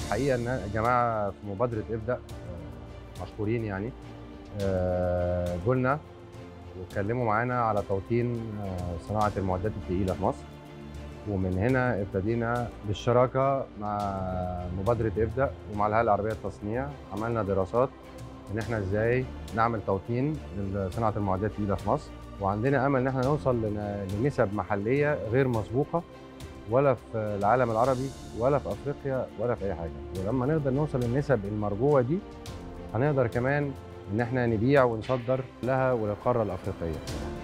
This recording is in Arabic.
الحقيقه ان الجماعه في مبادره ابدا مشكورين يعني. جولنا واتكلموا معانا على توطين صناعه المعدات الثقيله في مصر، ومن هنا ابتدينا بالشراكه مع مبادره ابدا ومع الهيئه العربيه للتصنيع. عملنا دراسات ان احنا ازاي نعمل توطين لصناعه المعدات الثقيله في مصر، وعندنا امل ان احنا نوصل لنسب محليه غير مسبوقه ولا في العالم العربي ولا في افريقيا ولا في اي حاجه. ولما نقدر نوصل للنسب المرجوه دي هنقدر كمان ان احنا نبيع ونصدر لها وللقاره الافريقيه.